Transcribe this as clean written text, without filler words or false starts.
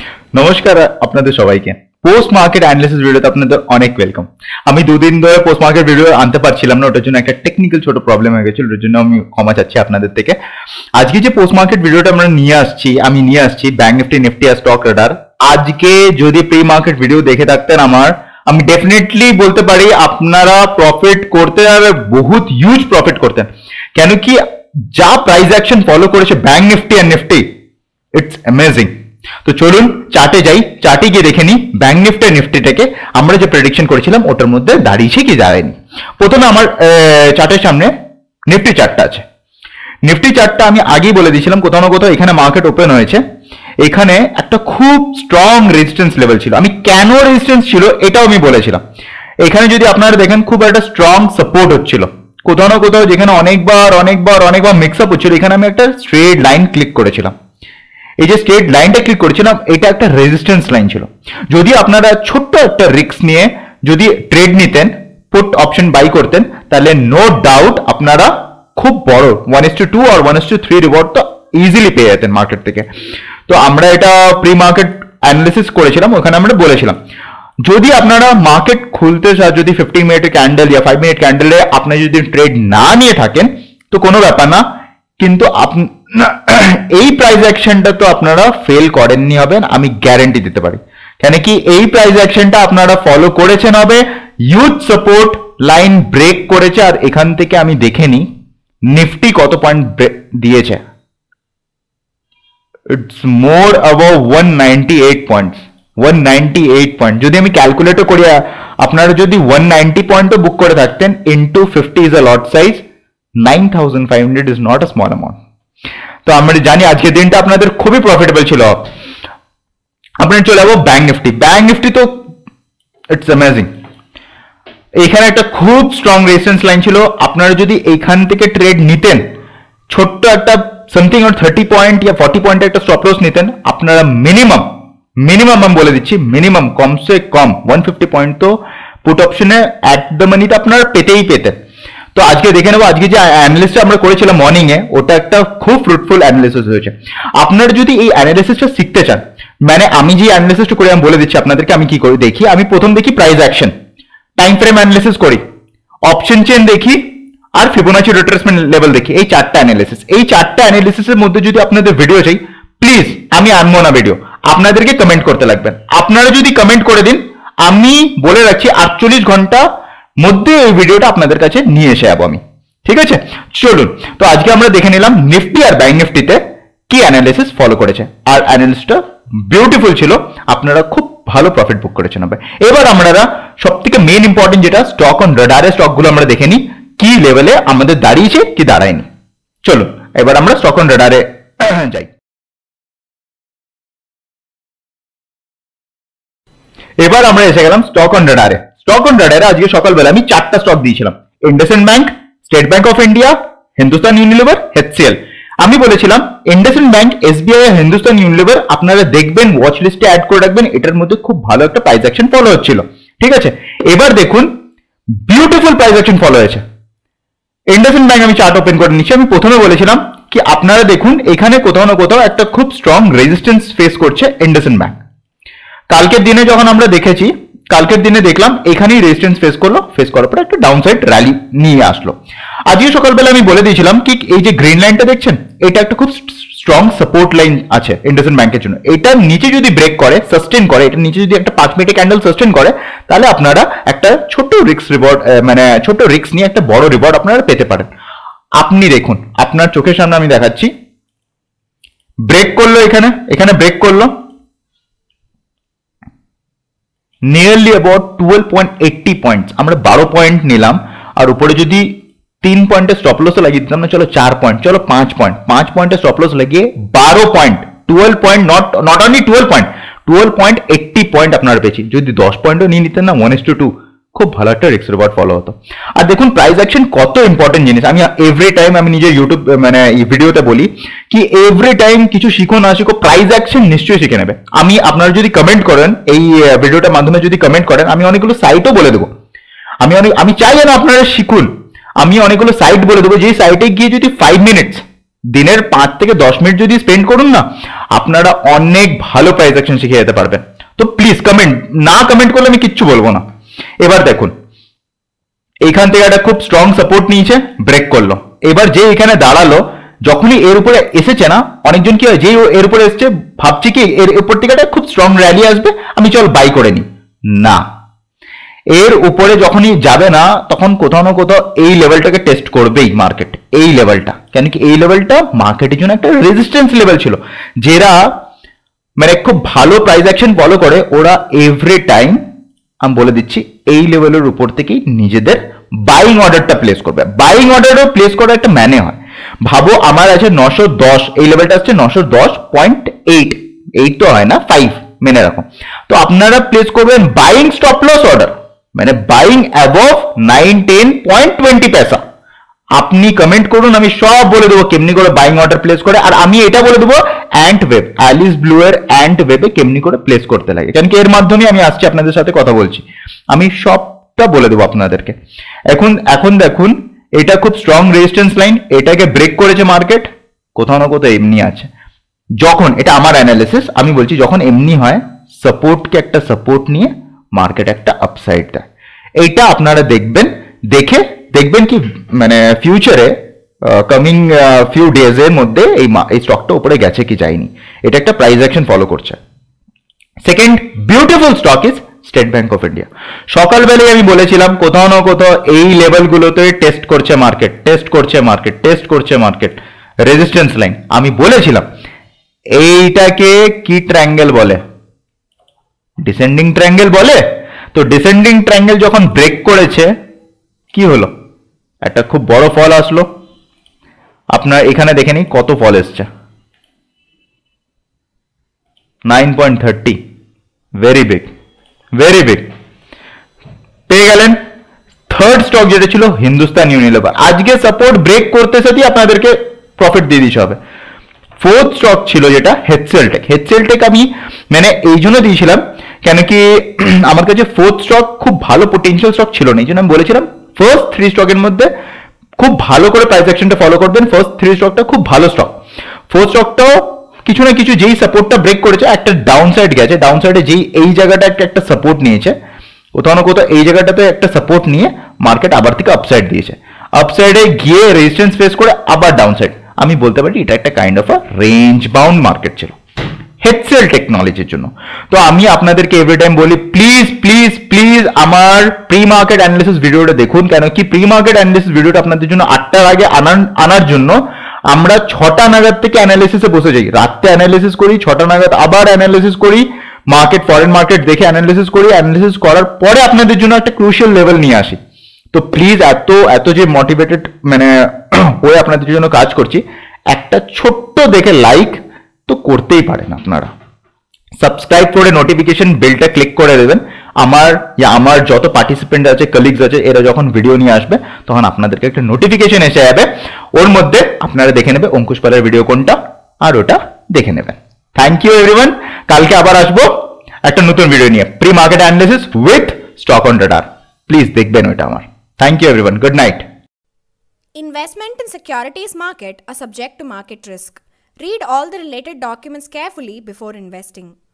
নমস্কার আপনাদের সবাইকে পোস্ট মার্কেট অ্যানালিসিস ভিডিওতে আপনাদের অনেক ওয়েলকাম। আমি দুদিন ধরে পোস্ট মার্কেট ভিডিও আনতে পারছিলাম না, ওটার জন্য একটা টেকনিক্যাল ছোট প্রবলেম হয়ে গেছিল, ওটার জন্য আমি ক্ষমা চাচ্ছি আপনাদের থেকে। আজকে যে পোস্ট মার্কেট ভিডিওটা আমি নিয়ে আসছি ব্যাংক নিফটি, নিফটি আর স্টক রাডার। আজকে যদি প্রি মার্কেট ভিডিও দেখে থাকতেন আমি ডেফিনেটলি বলতে পারি আপনারা প্রফিট করতে আর বহুত হিউজ প্রফিট করতেন। কেন কি যা প্রাইস অ্যাকশন ফলো করেছে ব্যাংক নিফটি আর নিফটি, ইটস অ্যামেজিং। তো চলুন চার্টে যাই, চার্টে গিয়ে দেখে নিই ব্যাংক নিফটি আর নিফটিটাকে আমরা যে প্রেডিকশন করেছিলাম ওটার মধ্যে দাঁড়িয়েছে কি দাঁড়ায়নি। প্রথমে আমার চার্টের সামনে নিফটি চার্টটা আছে। নিফটি চার্টটা আমি আগেই বলে দিয়েছিলাম, কোথাও না কোথাও এখানে মার্কেট ওপেন হয়েছে, এখানে একটা খুব স্ট্রং রেজিস্ট্যান্স লেভেল ছিল। আমি কেন রেজিস্ট্যান্স ছিল এটাও আমি বলেছিলাম। এখানে যদি আপনারা দেখেন খুব একটা স্ট্রং সাপোর্ট হচ্ছিল, কোথাও না কোথাও যেখানে অনেকবার মিক্স আপ হচ্ছিল, এখানে আমি একটা স্ট্রেট লাইন ক্লিক করেছিলাম। এই যে স্ট্রেট লাইনটা ক্লিক করেছিলাম এটা একটা রেজিস্ট্যান্স লাইন ছিল। যদি আপনারা ছোট্ট একটা রিস্ক নিয়ে যদি ট্রেড নিতেন, পুট অপশন বাই করতেন, তাহলে নো ডাউট আপনারা খুব বড় 1:2 আর 1:3 রিওয়ার্ড তো ইজিলি পেয়ে যেতেন মার্কেট থেকে। তো আমরা এটা প্রি মার্কেট অ্যানালিসিস করেছিলাম, ওখানে আমরা বলেছিলাম যদি আপনারা মার্কেট খুলতে যদি 15 মিনিটের ক্যান্ডেল বা 5 মিনিট ক্যান্ডেলে আপনি যদি ট্রেড না নিয়ে থাকেন তো কোনো ব্যাপার না, কিন্তু এই প্রাইস অ্যাকশনটা তো আপনারা ফেল করেননি হবেন, আমি গ্যারেন্টি দিতে পারি। কেন কি এই প্রাইস অ্যাকশনটা আপনারা ফলো করেছেন হবে, হিউজ সাপোর্ট লাইন ব্রেক করেছে। আর এখান থেকে আমি দেখে নিই নিফটি কত পয়েন্ট দিয়েছে, it's more above 198 points. 198 point যদি আমি ক্যালকুলেটর করি, আপনারা যদি 190 পয়েন্টও বুক করে থাকতেন into 50 is a lot size, 9500 is not a small amount. তো আমরা জানি আজকের দিনটা আপনাদের খুবই প্রফিটেবল ছিল। আপনারা চলে যাবো ব্যাংক নিফটি। ব্যাংক নিফটি তো ইটস অ্যামেজিং, এখানে একটা খুব স্ট্রং রেজিস্ট্যান্স লাইন ছিল। আপনারা যদি এখান থেকে ট্রেড নিতেন, ছোট্ট একটা সামথিং 30 পয়েন্ট বা 40 পয়েন্ট একটা স্টপ লস নিতেন, আপনারা মিনিমাম আমি বলে দিচ্ছি মিনিমাম কমসে কম 150 পয়েন্ট তো পুট অপশনে অ্যাট দ্য মানিতে আপনারা পেতেন। তো আজকে দেখে নেবো, আজকে যে অ্যানালিসিসটা আমরা করেছিলাম মর্নিং এ, ওটা একটা খুব ফ্রুটফুল অ্যানালিসিস হয়েছে। আপনারা যদি এই অ্যানালিসিসটা শিখতে চান, মানে আমি যে অ্যানালিসিসটা করে আমি বলে দিচ্ছি আপনাদেরকে আমি কি করে দেখি। আমি প্রথম দেখি price action, time frame analysis করি, অপশন চেন দেখি, আর ফিবোনাচি রিট্রেসমেন্ট লেভেল দেখি। এই চারটা অ্যানালিসিস, এই চারটা অ্যানালিসিসের মধ্যে যদি আপনাদের ভিডিও চাই, প্লিজ আমি আনবো না ভিডিও, আপনাদেরকে কমেন্ট করতে লাগবেন। আপনারা যদি কমেন্ট করে দিন, আমি বলে রাখছি 48 ঘন্টা মধ্যে এই ভিডিওটা আপনাদের কাছে নিয়ে এসে যাবো আমি, ঠিক আছে? চলুন, তো আজকে আমরা দেখে নিলাম নিফটি আর ব্যাংক নিফটিতে কি অ্যানালিসিস ফলো করেছে, আর অ্যানালিসিসটা বিউটিফুল ছিল, আপনারা খুব ভালো প্রফিট বুক করেছেন। এবার আমরা সব থেকে মেইন ইম্পর্টেন্ট যেটা স্টক অন রাডারের স্টকগুলো আমরা দেখে নিই কি লেভেলে আমাদের দাঁড়িয়েছে কি দাঁড়ায়নি। চলুন এবার আমরা স্টক অন রাডারে যাই। এবার আমরা এসে গেলাম স্টক অন রাডারে। স্টক অন রাডারে আজকে সকালবেলা আমি 4টা স্টক দিয়েছিলাম, IndusInd bank, State Bank of India, Hindustan Unilever, HCL। আমি বলেছিলাম ইন্ডাসইন্ড ব্যাংক, SBI আর হিন্দুস্তান ইউনিলিভার আপনারা দেখবেন, ওয়াচ লিস্টে অ্যাড করে রাখবেন, এটার মধ্যে খুব ভালো একটা প্রাইস অ্যাকশন ফলো হচ্ছিল, ঠিক আছে? এবার দেখুন বিউটিফুল প্রাইস অ্যাকশন ফলো হয়েছে। ইন্ডাসইন্ড ব্যাংক আমি চার্ট ওপেন করে নিচ্ছি। আমি প্রথমে বলেছিলাম কি আপনারা দেখুন এখানে কোথাও না কোথাও একটা খুব স্ট্রং রেজিস্ট্যান্স ফেস করছে ইন্ডাসইন্ড ব্যাংক। কালকের দিনে যখন আমরা দেখেছি, কালকের দিনে দেখলাম এখানেই রেজিস্ট্যান্স ফেস করার পর একটা ডাউন সাইড র্যালি নিয়ে আসলো। আজকে সকালবেলা আমি বলে দিয়েছিলাম কি এই যে গ্রিন লাইনটা দেখছেন, এটা একটা খুব স্ট্রং সাপোর্ট লাইন আছে ইন্ডাসইন্ড ব্যাংকের জন্য। এটার নিচে যদি ব্রেক করে, সাস্টেন করে, এটার নিচে যদি একটা 5 মিনিটের ক্যান্ডেল সাস্টেন করে, তাহলে আপনারা একটা ছোট রিস্ক রিওয়ার্ড, মানে ছোট রিস্ক নিয়ে একটা বড় রিওয়ার্ড আপনারা পেতে পারেন। আপনি দেখুন আপনার চোখের সামনে আমি দেখাচ্ছি, ব্রেক করলো, এখানে ব্রেক করলো নিয়ারলি অ্যাবাউট 12.80 পয়েন্টস। আমরা 12 পয়েন্ট নিলাম, আর উপরে যদি 3 পয়েন্টের স্টপ লস লাগিয়ে দিতাম না, চলো 4 পয়েন্ট, চলো 5 পয়েন্টের স্টপ লস লাগিয়ে 12 point, 12 point, not only 12 point, 12.80 point আপনারা পেয়েছি। যদি 10 পয়েন্টও নিয়ে নিতেন না 1:2, খুব ভালো একটা রিস্ক রিওয়ার্ড ফলো হতো। আর দেখুন প্রাইস অ্যাকশন কত ইম্পর্টেন্ট জিনিস। আমি এভরি টাইম আমি নিজের ইউটিউব মানে এই ভিডিওতে বলি কি এভরি টাইম কিছু শিখো না শিখো, প্রাইস অ্যাকশন নিশ্চয়ই শিখে নেবে। আমি আপনারা যদি কমেন্ট করেন এই ভিডিওটার মাধ্যমে, যদি কমেন্ট করেন, আমি অনেকগুলো সাইটও বলে দেবো। আমি চাই যেন আপনারা শিখুন, আমি অনেকগুলো সাইট বলে দেবো, যে সাইটে গিয়ে যদি 5 মিনিটস দিনের 5 থেকে 10 মিনিট যদি স্পেন্ড করুন না, আপনারা অনেক ভালো প্রাইস অ্যাকশন শিখে যেতে পারবেন। তো প্লিজ কমেন্ট করলে আমি কিচ্ছু বলবো না। এবার দেখুন, এখান থেকে একটা খুব স্ট্রং সাপোর্ট নিয়েছে, ব্রেক করলো। এবার যে এখানে দাঁড়ালো, যখনই এর উপরে এসেছে না, অনেকজন কি হয়, যে এর উপরে এসছে ভাবছি কি এর উপর থেকে একটা খুব স্ট্রং র্যালি আসবে, আমি চল বাই করে নি। না, এর উপরে যখনই যাবে না, তখন কোথাও না কোথাও এই লেভেলটাকে টেস্ট করবেই মার্কেট। এই লেভেলটা কেন কি, এই লেভেলটা মার্কেটের জন্য একটা রেজিস্ট্যান্স লেভেল ছিল। যারা মানে খুব ভালো প্রাইস অ্যাকশন ফলো করে, ওরা এভরি টাইম, আমি বলে দিচ্ছি, এই লেভেলের উপর থেকেই নিজেদের বাইং অর্ডারটা প্লেস করবে। বাইং অর্ডারও প্লেস করার একটা মানে হয়। ভাবো আমার আছে 910, এই লেভেলটা হচ্ছে 910.8, 8 তো হয় না, 5 মেনে রাখো। তো আপনারা প্লেস করবেন বাইং স্টপ লস অর্ডার, মানে বাইং অ্যাবভ 9-10.20 পয়সা। আপনি কমেন্ট করুন, আমি সব বলে দেবো কেমনি করে বাইং অর্ডার প্লেস করে। আর আমি এটা বলে দেবো অ্যান্ট ওয়েব, অ্যালিস ব্লু এর অ্যান্ট ওয়েবে কেমনি করে প্লেস করতে লাগে, কারণ কি এর মাধ্যমে আমি আসছি আপনাদের সাথে কথা বলছি, আমি সবটা বলে দেবো আপনাদেরকে। এখন দেখুন, এটা খুব স্ট্রং রেজিস্ট্যান্স লাইন, এটাকে ব্রেক করেছে মার্কেট, কোথাও না কোথাও এমনি আছে। যখন এটা আমার অ্যানালিসিস, আমি বলছি যখন এমনি হয়, সাপোর্টকে একটা সাপোর্ট নিয়ে মার্কেট একটা আপসাইড দেয়। এইটা আপনারা দেখবেন কি মানে ফিউচারে কামিং ফিউ ডেজ এর মধ্যে এই স্টকটা উপরে গেছে কি যায়নি, এটা একটা প্রাইস অ্যাকশন ফলো করছে। Second beautiful stock is State Bank of India. সকালবেলায় আমি বলেছিলাম কোথাও না কোথাও এই লেভেলগুলোতে টেস্ট করছে মার্কেট, রেজিস্ট্যান্স লাইন। আমি বলেছিলাম এইটাকে কি ট্রায়াঙ্গেল বলে, ডিসেন্ডিং ট্রায়াঙ্গেল বলে। তো ডিসেন্ডিং ট্রায়াঙ্গেল যখন ব্রেক করেছে, কি হলো, একটা খুব বড় ফল আসলো। আপনার এখানে দেখে নিন কত ফল এসছে, 9.30, ভেরি বিগ পেয়ে গেলেন। থার্ড স্টক যেটা ছিল হিন্দুস্তান ইউনিলিভার, আজকে সাপোর্ট ব্রেক করতে সাথে আপনাদেরকে প্রফিট দিয়ে দিতে হবে। ফোর্থ স্টক ছিল যেটা হেচএলটেক আমি মানে এই জন্য দিয়েছিলাম কেন কি আমার কাছে ফোর্থ স্টক খুব ভালো পোটেনশিয়াল স্টক ছিল না, এই জন্য আমি বলেছিলাম ফার্স্ট 3 স্টকের মধ্যে খুব ভালো করে প্রাইস অ্যাকশনটা ফলো করবেন। ফার্স্ট 3 স্টকটা খুব ভালো স্টক। ফোর্থ স্টকটাও কিছু না কিছু যেই সাপোর্টটা ব্রেক করেছে, একটা ডাউন সাইড গেছে, ডাউন সাইডে যেই এই জায়গাটা একটা সাপোর্ট নিয়েছে, কোথাও না কোথাও এই জায়গাটাতে একটা সাপোর্ট নিয়ে মার্কেট আবার থেকে আপসাইড দিয়েছে, আপসাইডে গিয়ে রেজিস্ট্যান্স ফেস করে আবার ডাউন সাইড। আমি বলতে পারি এটা একটা kind of a range bound market HCL হেচএল টেকনোলজির জন্য। তো আমি আপনাদেরকে এভরি টাইম বলি প্লিজ আমার প্রি মার্কেট অ্যানালিসিস ভিডিওটা দেখুন, কেন কি প্রি মার্কেট অ্যানালিসিস ভিডিওটা আপনাদের জন্য 8টার আগে আনার জন্য আমরা 6টা নাগাদ থেকে অ্যানালিসিসে বসে যাই, রাত্রে অ্যানালিসিস করি, 6টা নাগাদ আবার অ্যানালিসিস করি, মার্কেট ফরেন মার্কেট দেখে অ্যানালিসিস করি, অ্যানালিসিস করার পরে আপনাদের জন্য একটা ক্রুশিয়াল লেভেল নিয়ে আসি। তো প্লিজ এত যে মোটিভেটেড মানে হয়ে আপনাদের জন্য কাজ করছি, একটা ছোট্ট দেখে লাইক তো করতেই পারেন, আপনারা সাবস্ক্রাইব করে নোটিফিকেশন বেলটা ক্লিক করে দেবেন। আমার যত পার্টিসিপেন্ট আছে, কলিগস আছে, এরা যখন ভিডিও নিয়ে আসবে তখন আপনাদেরকে একটা নোটিফিকেশন এসে যাবে, ওর মধ্যে আপনারা দেখে নেবে অঙ্কুশ পালের ভিডিও কোনটা, আর ওটা দেখে নেবেন। থ্যাংক ইউ এভরিওয়ান, কালকে আবার আসবো একটা নতুন ভিডিও নিয়ে, pre market analysis with stock on radar. Please দেখবেন ওইটা আমার। Thank you everyone, good night. Investment in securities market are subject to market risk. Read all the related documents carefully before investing.